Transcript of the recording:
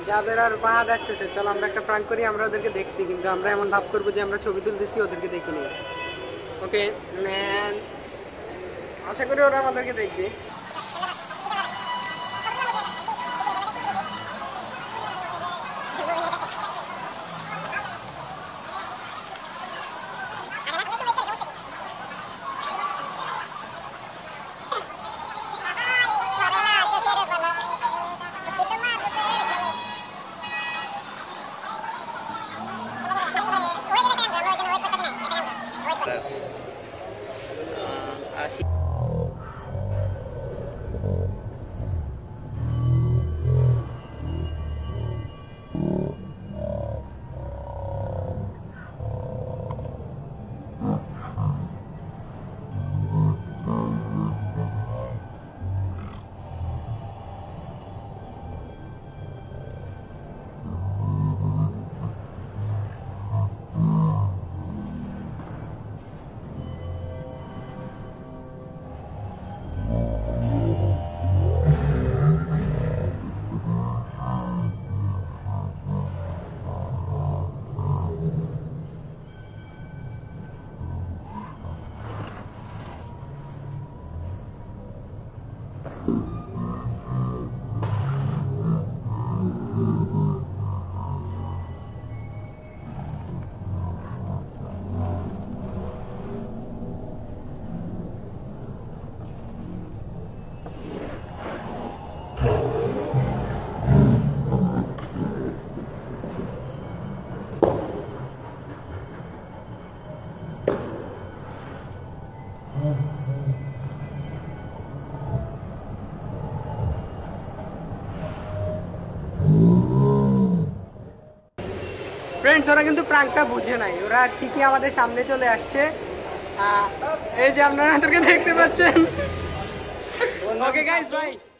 যাদের আর বাদ আসতেছে, চল আমরা একটা প্রাঙ্ক করি। আমরা ওদেরকে দেখছি, কিন্তু আমরা এমন ভাব করবো যে আমরা ছবি তুলতেছি, ওদেরকে দেখিনি। ওকে ম্যান, আশা করি ওরা আমাদেরকে দেখবে। ফ্রেন্ডস, ওরা কিন্তু প্রাঙ্কটা বুঝে নাই, ওরা ঠিকই আমাদের সামনে চলে আসছে। এই যে আপনারা ওদেরকে দেখতে পাচ্ছেন। Okay guys, by.